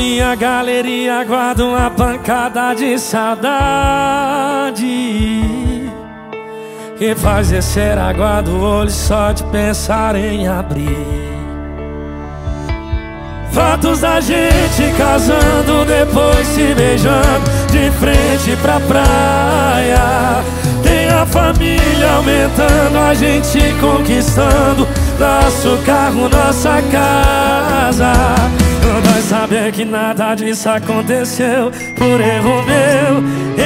minha galeria guardo uma pancada de saudade que faz descer a água do olho só de pensar em abrir. Fotos da gente casando, depois se beijando de frente pra praia. Tem a família aumentando, a gente conquistando nosso carro, nossa casa. Nós sabemos que nada disso aconteceu por erro meu.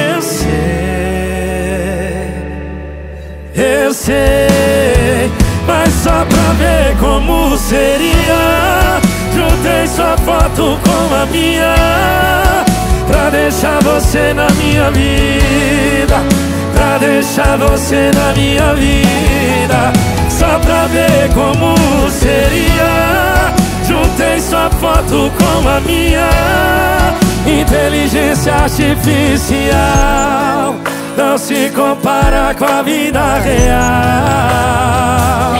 Eu sei, mas só pra ver como seria, juntei sua foto com a minha, pra deixar você na minha vida, pra deixar você na minha vida. Só pra ver como seria, juntei sua foto com a minha. Inteligência artificial não se compara com a vida real.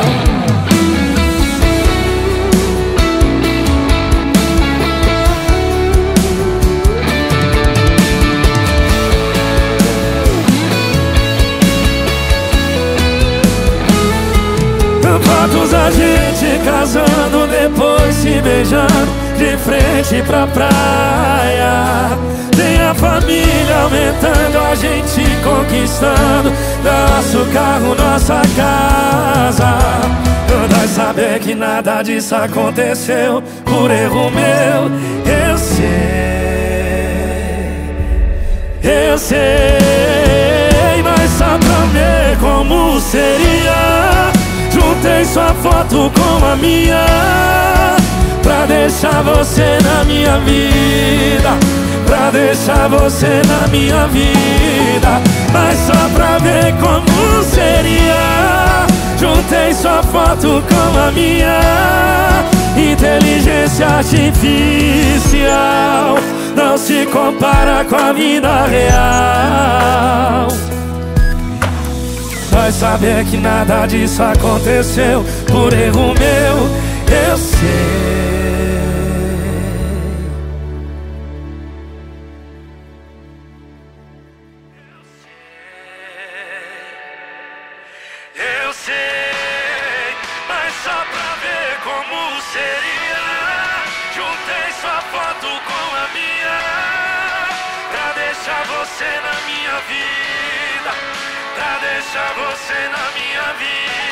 Fotos a gente casando, depois se beijando de frente pra praia. Tem a família aumentando, a gente conquistando nosso carro, nossa casa. Nós sabemos que nada disso aconteceu por erro meu. Eu sei, mas só pra ver como seria, juntei sua foto com a minha, pra deixar você na minha vida, pra deixar você na minha vida. Mas só pra ver como seria, juntei sua foto com a minha. Inteligência artificial não se compara com a vida real. Nós sabemos que nada disso aconteceu por erro meu. Eu sei, mas só pra ver como seria, juntei sua foto com a minha, pra deixar você na minha vida, pra deixar você na minha vida.